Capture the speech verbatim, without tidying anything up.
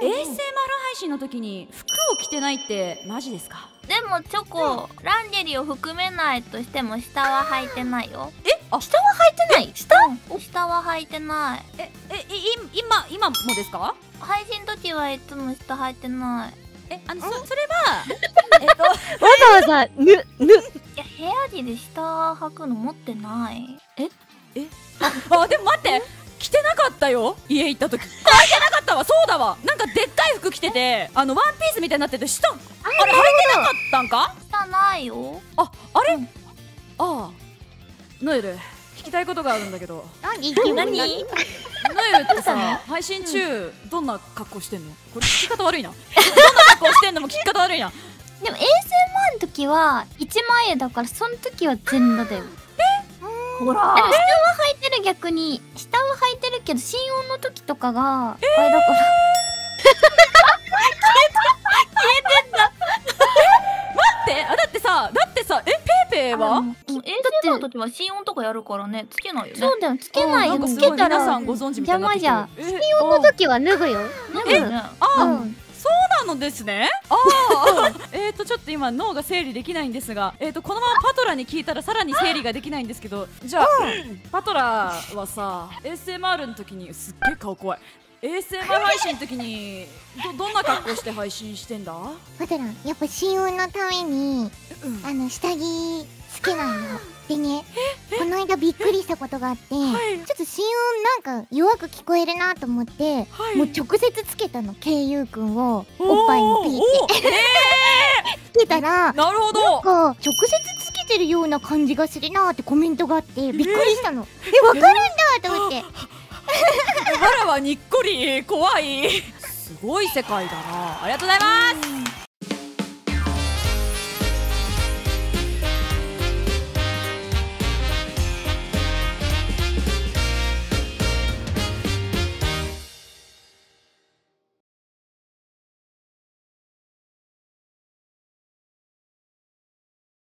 エーエスエムアール 配信の時に服を着てないってマジですか？ でもチョコ、ランゲリを含めないとしても下は履いてないよ。 え、あ、 下は履いてない。下、 うん、下は履いてない。 え、え、い、今、今もですか？ 配信時はいつも下履いてない。 え、あの、そ、それはえっと、 わざわざぬ、ぬ。 いや、部屋着で下履くの持ってない。 ええあ、あ、でも待って着てなかったよ、家行った時。履いてなかったわ、そうだわ。なんかでっかい服着てて、あのワンピースみたいになってて、下、あれ履いてなかったんか？ 下ないよ。 あ、あれ、 うん、 ああ、ノエル、聞きたいことがあるんだけど。 何？何？ ノエルってさ、配信中どんな格好してんの？これ聞き方悪いな。どんな格好してんのも聞き方悪いな。 でも エーエスエムアール の時はいちまん円だから、その時は全裸だよ。 ほら、 下は履いてる。逆に下は履いてるけど、心音の時とかがあれだから、 待って、あ、だってさ、だってさ、え、ペーペーはエーエスエムアール の時は心音とかやるからね、つけないよね。そうだよ、つけあ、 ないよ。 なんかすつけたらごい皆さんご存知みたいになってきてる。 邪魔え、 心音の時は脱ぐよ。 脱ぐよね。 あ、 うあ、 ん、 そうなのですね。ああ、えっとちょっと今脳が整理できないんですが、えっとこのままパトラに聞いたらさらに整理ができないんですけど、じゃあ、パトラはさ エーエスエムアール の時にすっげえ顔怖い。エーエスエムアール 配信の時にどどんな格好して配信してんだ？ パトラン、やっぱ心音のために、 うん、 あの下着つけないの。でね、この間びっくりしたことがあって、 はい、 ちょっと心音なんか弱く聞こえるなと思って、 はい、 もう直接つけたの。ケイユーくんをおっぱいにピーってつけたら、 なるほど。 なんか直接つけてるような感じがするなーってコメントがあってびっくりしたの。え、わかるんだと思って。 わらはにっこり怖い。すごい世界だな。ありがとうございます。